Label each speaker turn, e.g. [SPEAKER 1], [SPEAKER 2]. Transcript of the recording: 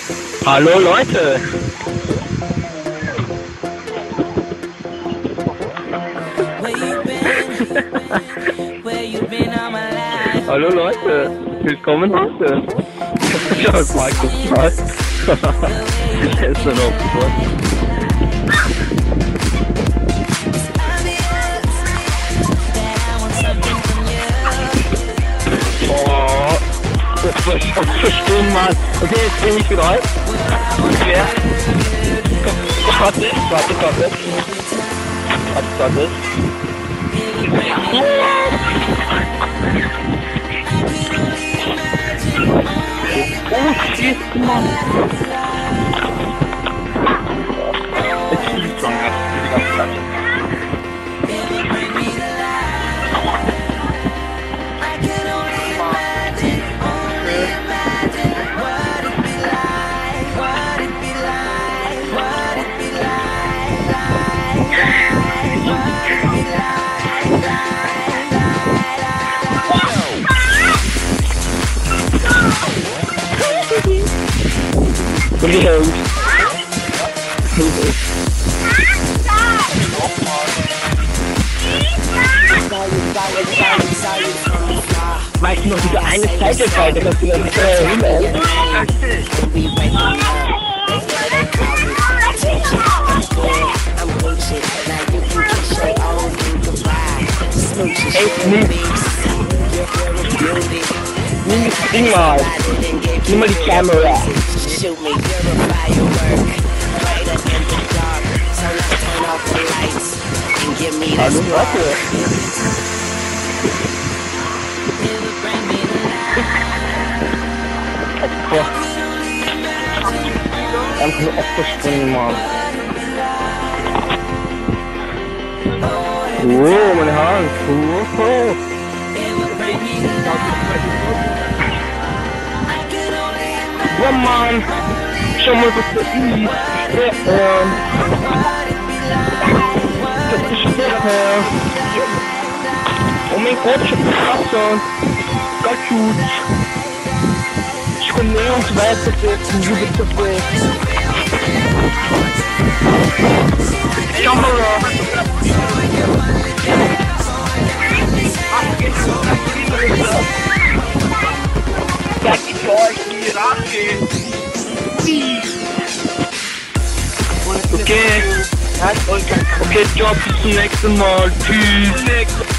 [SPEAKER 1] Hallo Leute! Hallo Leute! Willkommen heute! Ja, das mag ich mal. Er ist dann aufgefallen. Oh, das war schon zu stumm, Mann. Okay, jetzt bin ich bereit. Okay. Warte. Oh shit, Mann. Jetzt bin ich dran, für die ganze Zeit. Weißt du noch, diese eine Cycle-Fight, da kannst du dann hin, nimm das Ding mal. Nimm mal die Kamera. Hallo Leute. Opfer. Einfach nur Opfer springen, Mann. Oh, meine Haare. Oh. Oh Mann. Schau mal, was da ist. Das ist Stefan. Oh mein Gott, ich hab das Wasser. Ganz gut. Ich komme näher und weiter setzen, wie bitte das. Kamera. Sag ich euch, die Rache. Okay. Okay, ciao, bis zum nächsten Mal. Tschüss.